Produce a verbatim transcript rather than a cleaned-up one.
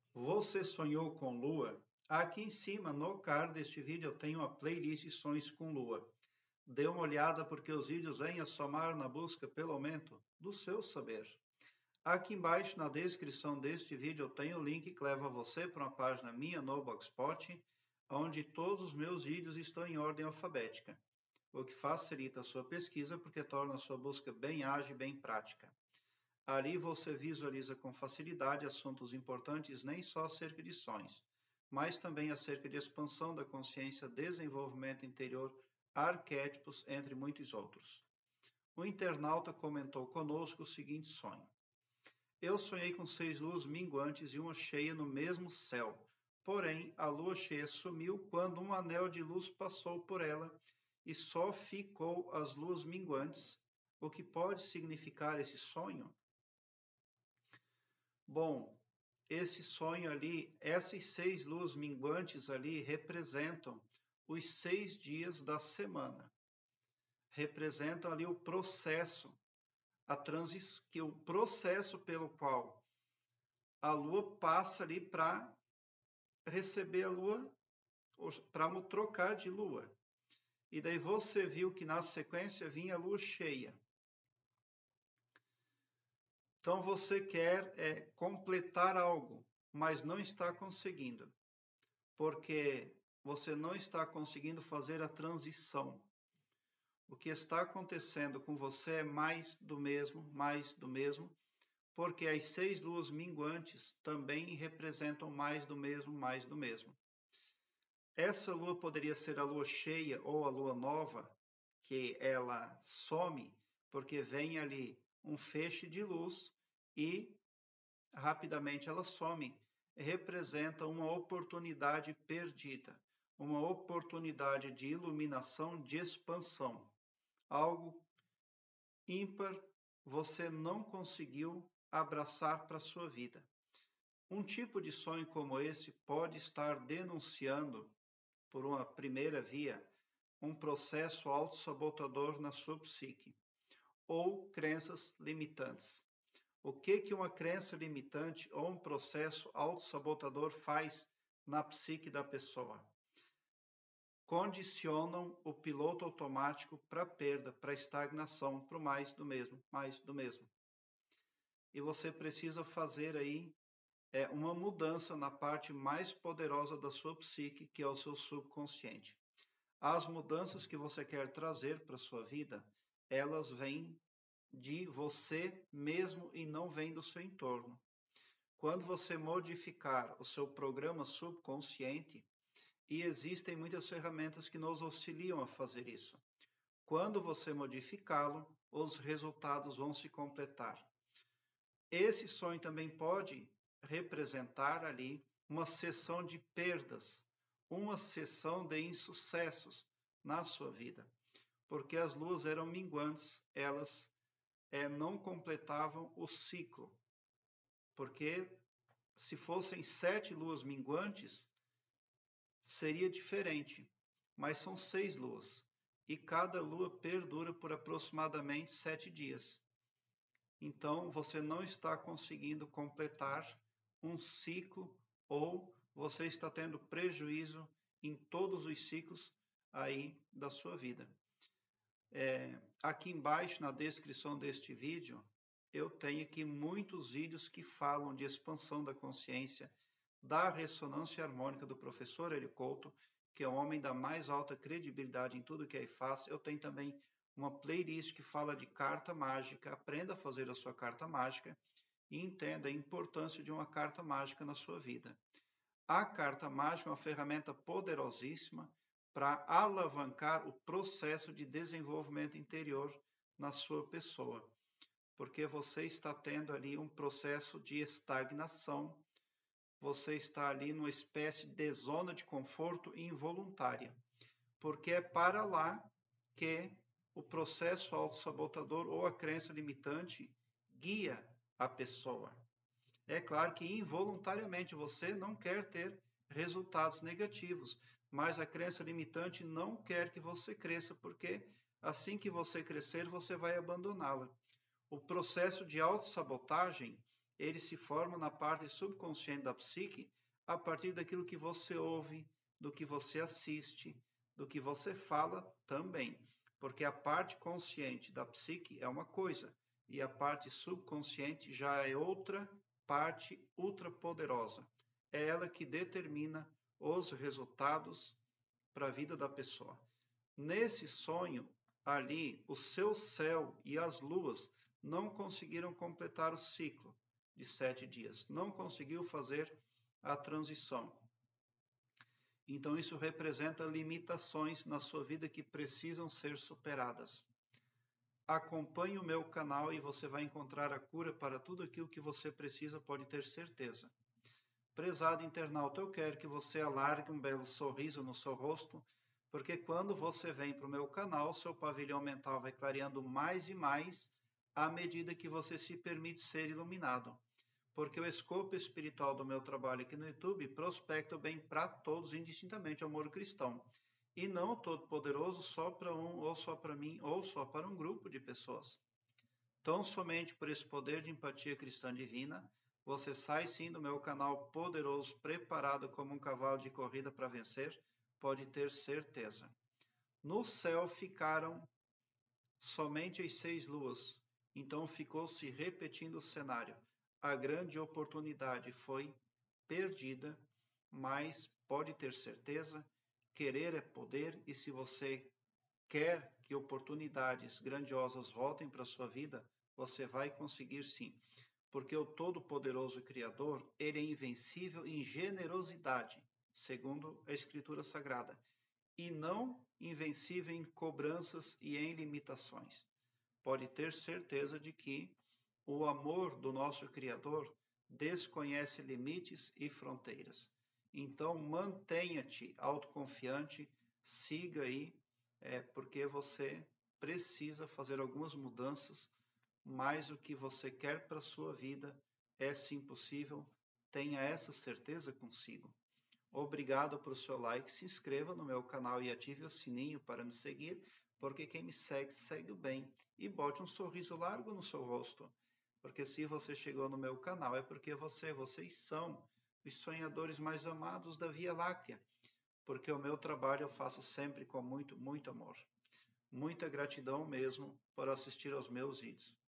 Você sonhou com lua? Aqui em cima, no card deste vídeo, eu tenho uma playlist de sonhos com lua. Dê uma olhada porque os vídeos vêm a somar na busca pelo aumento do seu saber. Aqui embaixo, na descrição deste vídeo, eu tenho o link que leva você para uma página minha no Blogspot, onde todos os meus vídeos estão em ordem alfabética, o que facilita a sua pesquisa porque torna a sua busca bem ágil e bem prática. Ali você visualiza com facilidade assuntos importantes nem só acerca de sonhos, mas também acerca de expansão da consciência, desenvolvimento interior, arquétipos, entre muitos outros. O internauta comentou conosco o seguinte sonho. Eu sonhei com seis luas minguantes e uma cheia no mesmo céu. Porém, a lua cheia sumiu quando um anel de luz passou por ela e só ficou as luas minguantes. O que pode significar esse sonho? Bom, esse sonho ali, essas seis luas minguantes ali representam os seis dias da semana. Representam ali o processo, a transição, que o processo pelo qual a lua passa ali para receber a lua, para trocar de lua. E daí você viu que na sequência vinha a lua cheia. Então você quer é, completar algo, mas não está conseguindo, porque você não está conseguindo fazer a transição. O que está acontecendo com você é mais do mesmo, mais do mesmo, porque as seis luas minguantes também representam mais do mesmo, mais do mesmo. Essa lua poderia ser a lua cheia ou a lua nova, que ela some, porque vem ali um feixe de luz e rapidamente ela some. Representa uma oportunidade perdida, uma oportunidade de iluminação, de expansão. Algo ímpar você não conseguiu abraçar para a sua vida. Um tipo de sonho como esse pode estar denunciando, por uma primeira via, um processo autossabotador na sua psique, ou crenças limitantes. O que, que uma crença limitante ou um processo autossabotador faz na psique da pessoa? Condicionam o piloto automático para perda, para estagnação, para o mais do mesmo, mais do mesmo. E você precisa fazer aí é, uma mudança na parte mais poderosa da sua psique, que é o seu subconsciente. As mudanças que você quer trazer para a sua vida, elas vêm de você mesmo e não vêm do seu entorno. Quando você modificar o seu programa subconsciente, e existem muitas ferramentas que nos auxiliam a fazer isso. Quando você modificá-lo, os resultados vão se completar. Esse sonho também pode representar ali uma sessão de perdas, uma sessão de insucessos na sua vida, porque as luas eram minguantes, elas é, não completavam o ciclo, porque se fossem sete luas minguantes, seria diferente, mas são seis luas, e cada lua perdura por aproximadamente sete dias. Então, você não está conseguindo completar um ciclo ou você está tendo prejuízo em todos os ciclos aí da sua vida. É, aqui embaixo, na descrição deste vídeo, eu tenho aqui muitos vídeos que falam de expansão da consciência, da ressonância harmônica do professor Hélio Couto, que é o homem da mais alta credibilidade em tudo que aí faz. Eu tenho também uma playlist que fala de carta mágica. Aprenda a fazer a sua carta mágica e entenda a importância de uma carta mágica na sua vida. A carta mágica é uma ferramenta poderosíssima para alavancar o processo de desenvolvimento interior na sua pessoa, porque você está tendo ali um processo de estagnação, você está ali numa espécie de zona de conforto involuntária, porque é para lá que o processo autossabotador ou a crença limitante guia a pessoa. É claro que involuntariamente você não quer ter resultados negativos, mas a crença limitante não quer que você cresça, porque assim que você crescer, você vai abandoná-la. O processo de autossabotagem, ele se forma na parte subconsciente da psique a partir daquilo que você ouve, do que você assiste, do que você fala também. Porque a parte consciente da psique é uma coisa, e a parte subconsciente já é outra parte ultrapoderosa. É ela que determina os resultados para a vida da pessoa. Nesse sonho, ali, o seu céu e as luas não conseguiram completar o ciclo de sete dias. Não conseguiu fazer a transição. Então, isso representa limitações na sua vida que precisam ser superadas. Acompanhe o meu canal e você vai encontrar a cura para tudo aquilo que você precisa, pode ter certeza. Prezado internauta, eu quero que você alargue um belo sorriso no seu rosto, porque quando você vem para o meu canal, seu pavilhão mental vai clareando mais e mais à medida que você se permite ser iluminado. Porque o escopo espiritual do meu trabalho aqui no YouTube prospecta o bem para todos, indistintamente, o amor cristão. E não o todo-poderoso só para um, ou só para mim, ou só para um grupo de pessoas. Tão somente por esse poder de empatia cristã divina, você sai sim do meu canal poderoso, preparado como um cavalo de corrida para vencer, pode ter certeza. No céu ficaram somente as seis luas, então ficou se repetindo o cenário. A grande oportunidade foi perdida, mas pode ter certeza, querer é poder, e se você quer que oportunidades grandiosas voltem para a sua vida, você vai conseguir sim. Porque o Todo-Poderoso Criador, ele é invencível em generosidade, segundo a Escritura Sagrada, e não invencível em cobranças e em limitações. Pode ter certeza de que o amor do nosso Criador desconhece limites e fronteiras. Então, mantenha-te autoconfiante, siga aí, é, porque você precisa fazer algumas mudanças, mas o que você quer para a sua vida é sim possível, tenha essa certeza consigo. Obrigado por seu like, se inscreva no meu canal e ative o sininho para me seguir, porque quem me segue, segue o bem. E bote um sorriso largo no seu rosto, porque se você chegou no meu canal é porque você, vocês são os sonhadores mais amados da Via Láctea, porque o meu trabalho eu faço sempre com muito, muito amor. Muita gratidão mesmo por assistir aos meus vídeos.